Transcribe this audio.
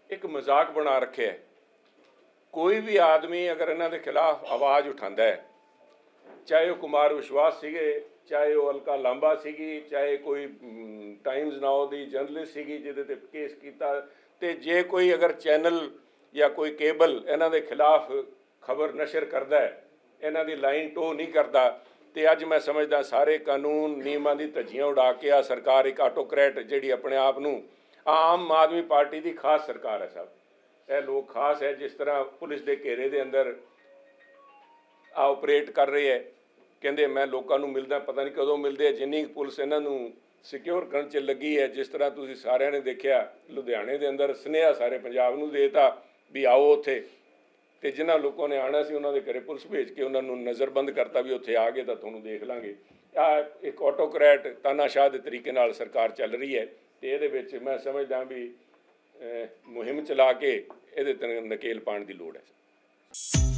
एक मजाक बना रखे है। कोई भी आदमी अगर इन्हां दे खिलाफ आवाज़ उठांदा है, चाहे वह कुमार विश्वास सीगे, चाहे वह अलका लांबा सीगी, चाहे कोई टाइम्स नाउ दी जर्नलिस्ट सीगी जिहदे ते केस कीता, ते जे कोई अगर चैनल या कोई केबल इन्हां दे खिलाफ खबर नशर करदा है, इन्हां दी लाइन टो नहीं करता, तो अज मैं समझदा सारे कानून नियमां दी धज्जियां उड़ा के आ सरकार एक ऑटोक्रैट जिहड़ी अपने आप नूं आम आदमी पार्टी की खास सरकार है साहब। यह लोग खास है जिस तरह पुलिस के घेरे के अंदर ऑपरेट कर रहे हैं। कहते मैं लोगों को मिलदा, पता नहीं कदों मिलते, जिन्नी पुलिस इन्हों सिक्योर करने च लगी है। जिस तरह तुसीं सारिਆਂ ने देखा लुधियाने के अंदर सुनेहा सारे पंजाब नूं देता भी आओ उत्थे, तो जिन्होंने लोगों ने आना सी उन्होंने घरे पुलिस भेज के उन्होंने नज़रबंद करता भी उत्थे आ गए तो तुहानूं देख लांगे। आ एक ऑटोक्रैट तानाशाह के तरीके नाल सरकार चल रही है, तो ये मैं समझदा भी मुहिम चला के ये नकेल पाने की लोड़ है।